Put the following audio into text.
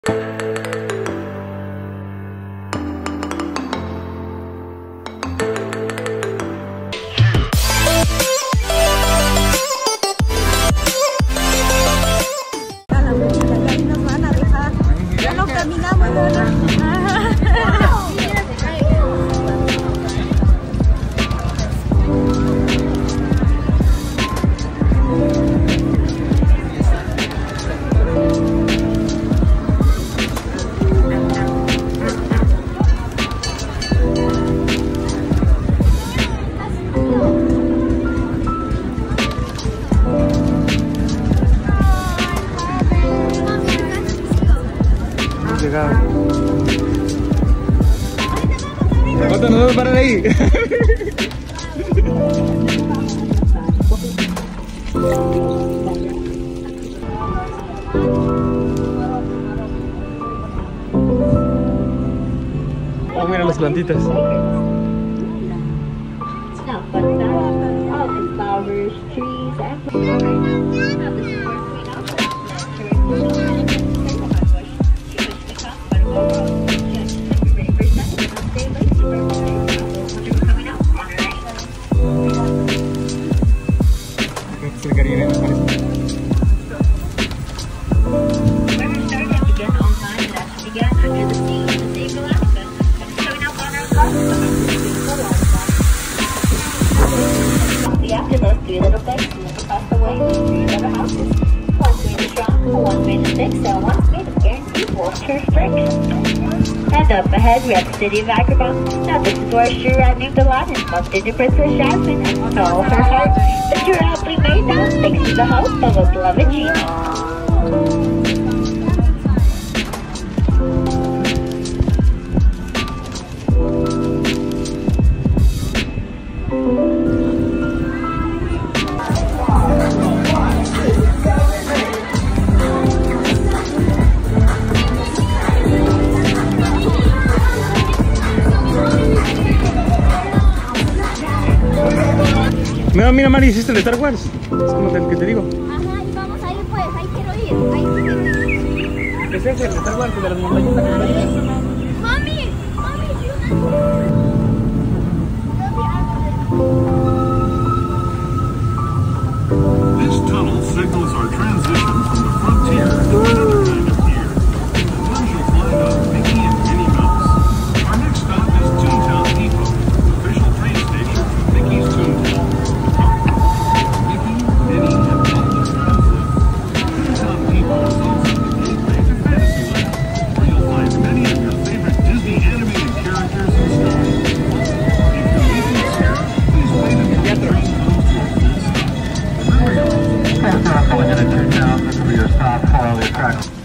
¿Cuánto nos vamos a parar ahí? Oh, mira las plantitas. And up ahead we have the city of Vagabonds. Now this is where a shoe rat named Aladdin bumped into Princess Jasmine and stole her heart. The shoe happily made now thanks to the help of a beloved genie. Mira, mira, Mari, hiciste el de Star Wars. Es como el que te digo. Ajá, y vamos a ir pues, ahí quiero ir. Ahí sí quiero ir. Es ese, el de Star Wars, el de las montañas. Mami, This tunnel signals our transition from the frontier to another kind of pier. Once you'll find out Mickey and Minnie Mouse. Our next stop is Toontown Depot, official train station for Mickey's Toontown. Mickey, Minnie, and all the friends live. Toontown Depot is also the gateway to Fantasyland, where you'll find many of your favorite Disney animated characters and stories. If you're leaving us here, please wait until the train comes to a full stop. Remember, Pulling into Toontown, this will be your stop for all the attractions.